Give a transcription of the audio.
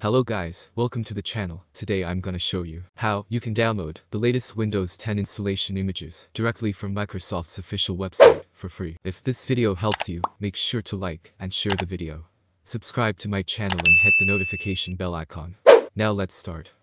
Hello guys, welcome to the channel. Today I'm gonna show you how you can download the latest Windows 10 installation images directly from Microsoft's official website for free. If this video helps you, make sure to like and share the video. Subscribe to my channel and hit the notification bell icon. Now let's start.